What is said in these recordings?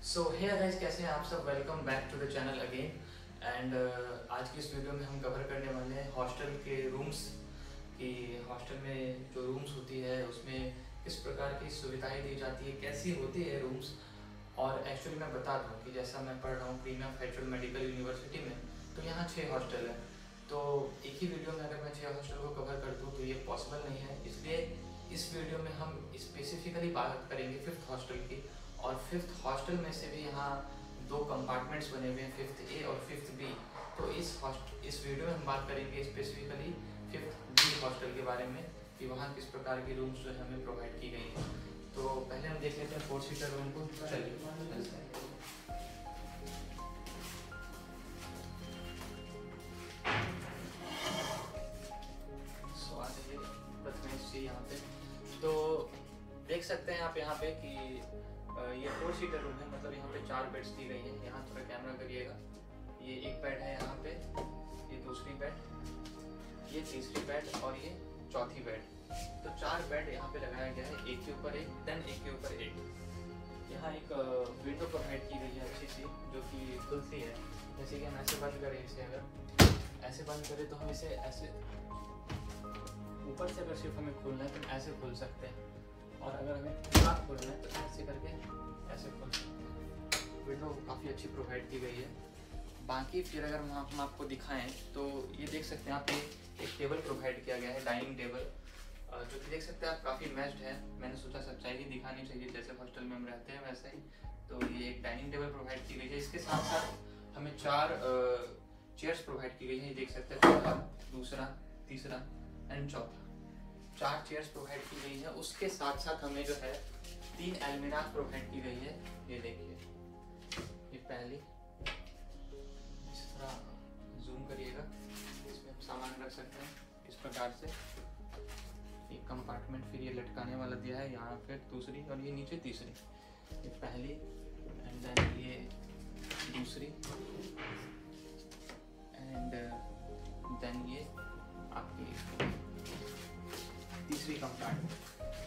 सो hey guys, कैसे हैं आप सब। Welcome back to the channel again. And आज की इस वीडियो में हम कवर करने वाले हैं हॉस्टल के रूम्स कि हॉस्टल में जो रूम्स होती है उसमें किस प्रकार की सुविधाएं दी जाती है, कैसी होती है रूम्स। और एक्चुअली मैं बता दूं कि जैसा मैं पढ़ रहा हूँ प्रीमियम फेडरल मेडिकल यूनिवर्सिटी में, तो यहाँ 6 हॉस्टल है। तो एक ही वीडियो में अगर मैं 6 हॉस्टल को कवर कर दूँ तो ये पॉसिबल नहीं है, इसलिए इस वीडियो में हम स्पेसिफिकली बात करेंगे 5th हॉस्टल की। और 5th हॉस्टल में से भी यहाँ 2 कंपार्टमेंट्स बने हुए हैं, 5th ए और 5th बी। तो इस वीडियो में हम बात करेंगे स्पेसिफिकली 5th बी हॉस्टल के बारे में कि वहाँ किस प्रकार की रूम्स जो है हमें प्रोवाइड की गई हैं। तो पहले हम देख लेते हैं 4 सीटर रूम को। चलिए यहाँ पे तो देख सकते हैं आप यहाँ पे कि ये 4 सीटर रूम है, मतलब यहाँ पे 4 बेड्स दी गई हैं। यहाँ थोड़ा कैमरा करिएगा। ये एक बेड है यहाँ पे, ये दूसरी बेड, ये तीसरी बेड और ये चौथी बेड। तो 4 बेड यहाँ पे लगाया गया है, एक के ऊपर एक, देन एक के ऊपर एक। यहाँ एक विंडो प्रोवाइड की गई है अच्छी सी, जो कि खुलती है। जैसे कि हम ऐसे बंद करें इसे, अगर ऐसे बंद करें तो हम इसे ऐसे ऊपर से अगर सिर्फ हमें खोलना है तो ऐसे खोल सकते हैं, और अगर हमें पूरा खोलना है तो ऐसे करके ऐसे खोल सकते हैं। विंडो काफ़ी अच्छी प्रोवाइड की गई है। बाकी फिर अगर हम आपको दिखाएं तो ये देख सकते हैं आप, एक टेबल प्रोवाइड किया गया है, डाइनिंग टेबल, जो कि देख सकते हैं आप काफ़ी मैच्ड है। मैंने सोचा सच्चाई ही दिखानी चाहिए, जैसे हॉस्टल में हम रहते हैं वैसे ही। तो ये एक डाइनिंग टेबल प्रोवाइड की गई है। इसके साथ साथ हमें 4 चेयर्स प्रोवाइड की गई है। ये देख सकते हैं, पहला, दूसरा, तीसरा एंड चौथा। 4 चेयर्स प्रोवाइड की गई है। उसके साथ साथ हमें जो है 3 अलमीराज प्रोवाइड की गई है। ये देखिए, ये पहली, इस तरह जूम करिएगा, इसमें हम सामान रख सकते हैं इस प्रकार से। एक कंपार्टमेंट फिर ये लटकाने वाला दिया है, यहाँ फिर दूसरी और ये नीचे तीसरी। ये पहली एंड देन ये दूसरी एंड देन ये आपकी तीसरी कंपार्टमेंट,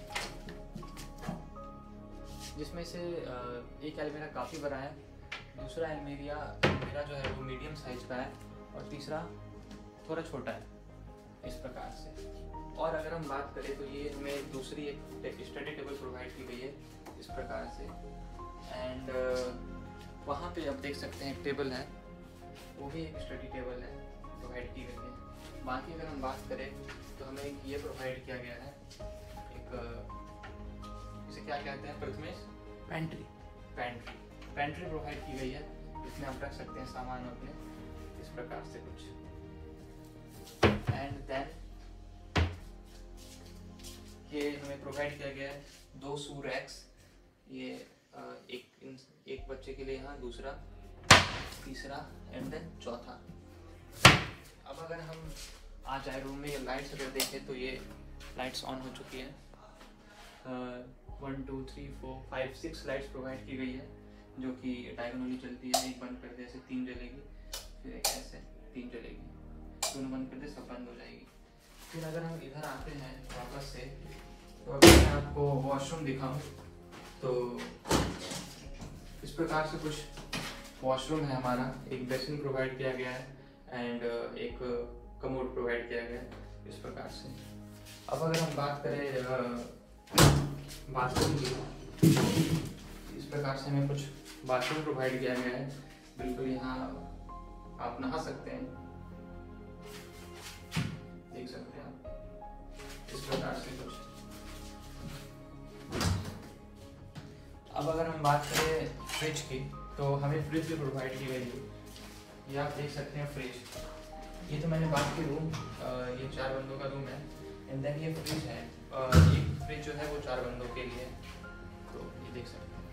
जिसमें से एक अलमीरा काफ़ी बड़ा है, दूसरा अलमीरा जो है वो मीडियम साइज का है, और तीसरा थोड़ा छोटा है, इस प्रकार से। और अगर हम बात करें तो ये हमें दूसरी एक स्टडी टेबल प्रोवाइड की गई है इस प्रकार से। एंड वहाँ पे आप देख सकते हैं एक टेबल है, वो भी एक स्टडी टेबल है, प्रोवाइड की गई है। बाकी अगर हम बात करें तो हमें एक ये प्रोवाइड किया गया है, एक इसे क्या कहते हैं प्रथमेश, पेंट्री प्रोवाइड की गई है। इसमें आप रख सकते हैं सामान अपने, इस प्रकार से कुछ। एंड देन ये हमें प्रोवाइड किया गया है 2 शू रैक्स। ये एक बच्चे के लिए यहाँ, दूसरा, तीसरा एंड देन चौथा। अब अगर हम आ जाए रूम में, ये लाइट्स अगर देखें तो ये लाइट्स ऑन हो चुकी है। 1 2 3 4 5 6 लाइट्स प्रोवाइड की गई है, जो कि डायगोनली चलती है। एक बंद कर दे ऐसे 3 जलेगी, फिर एक ऐसे 3 जलेगी, दोनों बंद कर दे सब बंद हो जाएगी। फिर अगर हम इधर आते हैं वापस से, तो अगर मैं आपको वॉशरूम दिखाऊं तो इस प्रकार से कुछ वॉशरूम है हमारा। एक बेसिन प्रोवाइड किया गया है एंड एक कमोड प्रोवाइड किया गया है, इस प्रकार से। अब अगर हम बात करें बाथरूम की, इस प्रकार से हमें कुछ बाथरूम प्रोवाइड किया गया है। बिल्कुल यहाँ आप नहा सकते हैं, देख सकते हैं आप, इस प्रकार से कुछ। अब अगर हम बात करें फ्रिज की, तो हमें फ्रिज भी प्रोवाइड की गई है। ये आप देख सकते हैं फ्रिज। ये तो मैंने बात की रूम, ये 4 बंदों का रूम है। एंड देन ये फ्रिज है, एक फ्रिज जो है वो 4 बंदों के लिए है। तो ये देख सकते हैं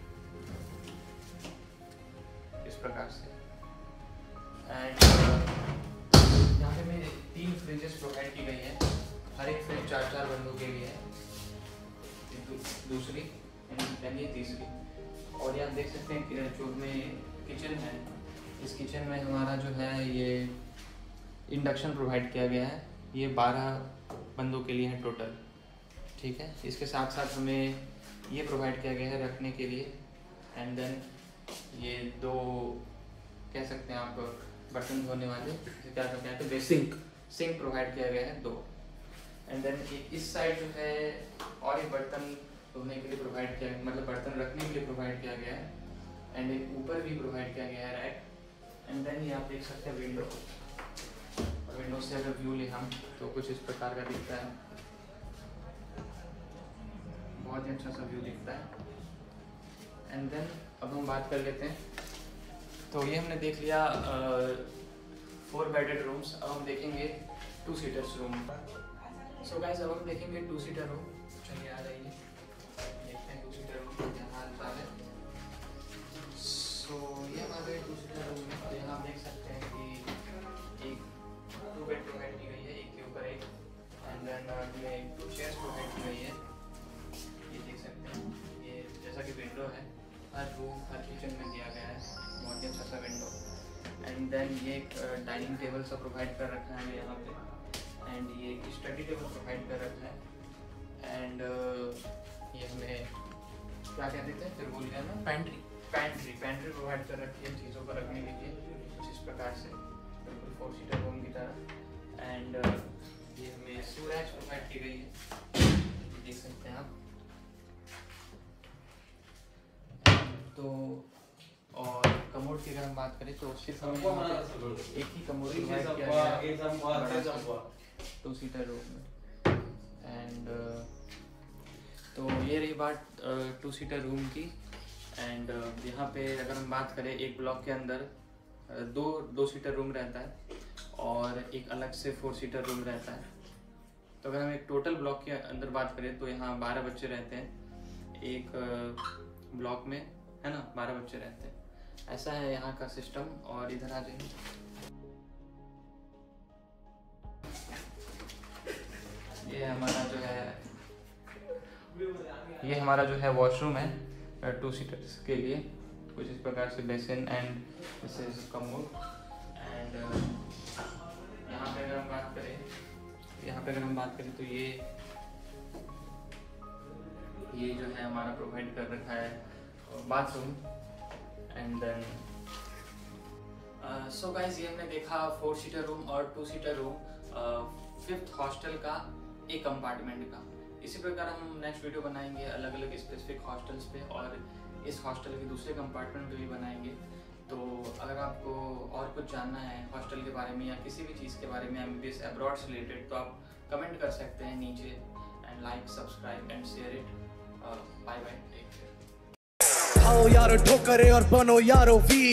इस प्रकार से। एंड यहाँ पे मेरे 3 फ्रिजेस प्रोवाइड की गई है, हर एक फ्रिज 4 बंदों के लिए है। दूसरी एंड देन ये तीसरी। और यहाँ देख सकते हैं जो में किचन है, इस किचन में हमारा जो है ये इंडक्शन प्रोवाइड किया गया है। ये 12 बंदों के लिए है टोटल, ठीक है। इसके साथ साथ हमें ये प्रोवाइड किया गया है रखने के लिए। एंड देन ये 2 कह सकते हैं आप बर्तन धोने वाले, क्या कहते हैं, तो सिंक प्रोवाइड किया गया है 2। एंड देन इस साइड जो है और एक बर्तन धोने के लिए प्रोवाइड किया, मतलब बर्तन रखने के लिए प्रोवाइड किया गया है। एंड एक ऊपर भी प्रोवाइड किया गया है रैक। एंड देन ये आप देख सकते हैं विंडो, और विंडो से अगर व्यू ले हम तो कुछ इस प्रकार का दिखता है, बहुत ही अच्छा सा व्यू दिखता है। एंड देन अब हम बात कर लेते हैं, तो ये हमने देख लिया 4 बेडेड रूम्स। अब हम देखेंगे 2 सीटर्स रूम। सो गाइस अब हम देखेंगे 2 सीटर रूम। चलिए आ जाइए, देखते हैं 2 सीटर रूम यहाँ आता है। सो ये हमारे 2 सीटर रूम है। तो यहाँ आप देख सकते हैं कि एक 2 बेड प्रोवाइड की गई है, एक के ऊपर एक। एंड देन 2 चेयर्स प्रोवाइड की गई है, ये देख सकते हैं। ये जैसा कि विंडो है, हर रूम हर किचन में दिया गया है, बहुत ही अच्छा सा विंडो। एंड देन ये एक डाइनिंग टेबल सा प्रोवाइड कर रखा है यहाँ पे। एंड ये एक स्टडी टेबल प्रोवाइड कर रखा है। एंड ये हमें क्या कहते थे, फिर बोल गया ना, पैंट्री प्रोवाइड कर रखी है चीज़ों को रखने के लिए, कुछ इस प्रकार से बिल्कुल 4 सीटर रूम की तरह। एंड ये हमें सूरज प्रोवाइड की गई है, देख सकते हैं आप। तो और कमोड की अगर हम बात करें तो सिर्फ हमें एक ही कमोड प्रोवाइड किया गया है 2 सीटर रूम में। एंड तो ये रही बात 2 सीटर रूम की। एंड यहाँ पे अगर हम बात करें, एक ब्लॉक के अंदर 2 सीटर रूम रहता है और एक अलग से 4 सीटर रूम रहता है। तो अगर हम एक टोटल ब्लॉक के अंदर बात करें तो यहाँ 12 बच्चे रहते हैं एक ब्लॉक में, है ना, 12 बच्चे रहते हैं। ऐसा है यहाँ का सिस्टम। और इधर आ जाइए, ये हमारा जो है वॉशरूम है 2 सीटर्स के लिए, कुछ इस प्रकार से basin and this is commode. And यहाँ पे अगर हम बात करें तो ये जो है हमारा प्रोवाइड कर रखा है bathroom. And then so guys ये हमने देखा 4 सीटर रूम और 2 सीटर रूम 5th हॉस्टल का एक कंपार्टमेंट का। इसी प्रकार हम नेक्स्ट वीडियो बनाएंगे अलग अलग स्पेसिफिक हॉस्टल्स पे, और इस हॉस्टल के दूसरे कंपार्टमेंट पे भी बनाएंगे। तो अगर आपको और कुछ जानना है हॉस्टल के बारे में या किसी भी चीज़ के बारे में MBBS अब्रॉड से रिलेटेड, तो आप कमेंट कर सकते हैं नीचे। And like, subscribe and share it. Bye bye, take care. आओ यारो ठोकरे और बनो यारो वीर।